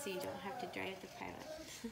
so you don't have to drive the pilot.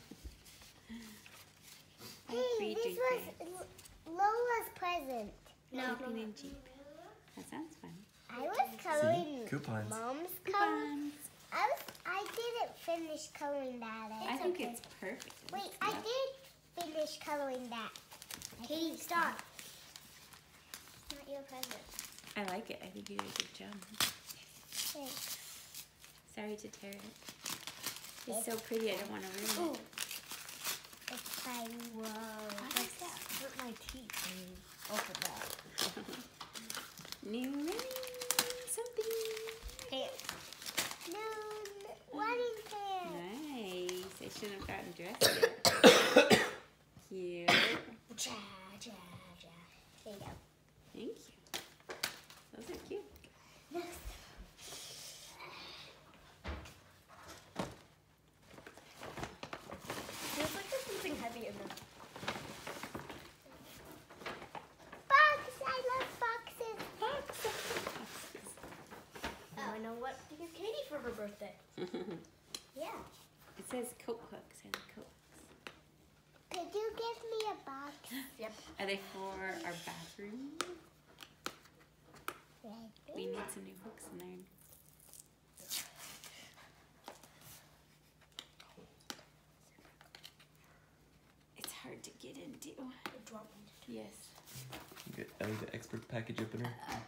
Hey, this was Lola's present. No. Sleeping in Jeep. That sounds fun. I was coloring coupons. Mom's Coupons. I didn't finish coloring that. I think it's perfect. Wait, I did finish coloring that. Katie, stop. It's not your present. I like it. I think you did a good job. Thanks. Sorry to tear it. It's so pretty. I don't want to ruin it. It's tiny. Whoa. Why does that hurt my teeth when you open that? New mini something. Pants. No, wedding pants. Nice. I shouldn't have gotten dressed yet. Cute. Cha, cha, cha. There you go. Thank you. Those are cute. Next. Feels like there's something heavy in there. Box. I love boxes. Boxes. Now I know what to give Katie for her birthday. Yeah. It says coat hooks. I like coat hooks. Could you give me a box? Yep. Are they for our bathroom? We need some new hooks in there. It's hard to get into. Yes. You get Ellie the expert package opener.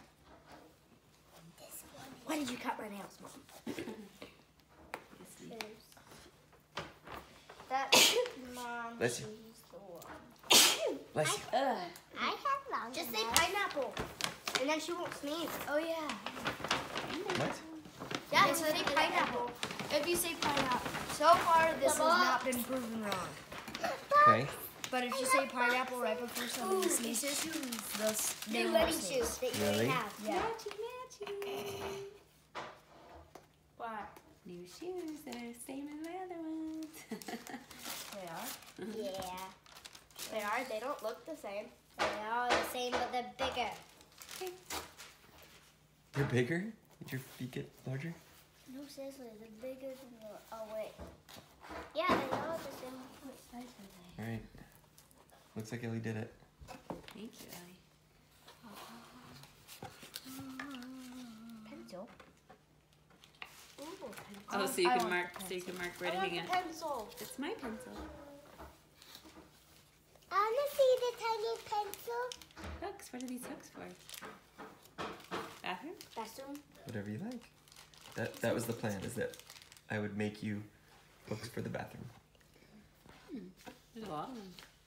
This one. Why did you cut my nails, Mom? Yes, That's Mom. Bless you. She's the one. Bless you. Ugh. I have long Just say nails. pineapple, and then she won't sneeze. Oh yeah. What? Yeah, so say pineapple. If you say pineapple, so far this has not been proven wrong. Okay. But if you say pineapple right before somebody sneezes, they New won't wedding sneeze. shoes that you Really? already have. Yeah. Matchy. What? New shoes that are the same as my other ones. They are. Yeah. They are. They don't look the same. They're all the same, but they're bigger. They're bigger? Did your feet get larger? No, seriously, they're bigger than the. Oh, wait. Yeah, they're all the same. What size are they? Alright. Looks like Ellie did it. Thank you, Ellie. Pencil. Ooh, pencil. Oh, so you I can want mark. the So you can mark I where to want hang the it. pencil. It's my pencil. I want to see the tiny pencil. Hooks. What are these hooks for? Bathroom? Bathroom. Whatever you like. That was the plan, is that I would make you hooks for the bathroom. There's a lot of them.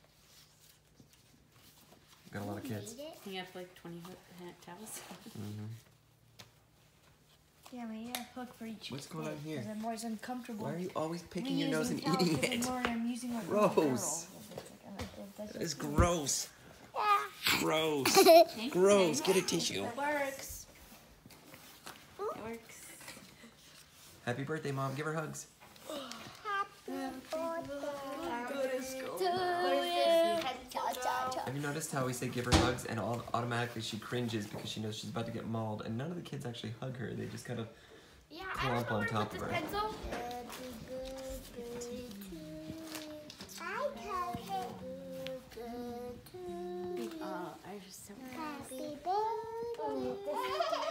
Got a lot of kids. Need it? Hang up like 20 towels. Mm-hmm. Yeah, we need a hook for each. What's going on here? Because I'm always uncomfortable. Why are you always picking Me your nose and using towels eating because it? I'm worried I'm using like Gross. a girl. That is gross. Yeah. Gross. Gross. Get a tissue. It works. It works. Happy birthday, Mom. Give her hugs. Happy birthday Go to you. you. Have you noticed how we say give her hugs and automatically she cringes because she knows she's about to get mauled, and none of the kids actually hug her. They just kind of Yeah, Clump on top of her. pencil. Happy birthday to you. I tell him. Oh, I just so. Happy birthday.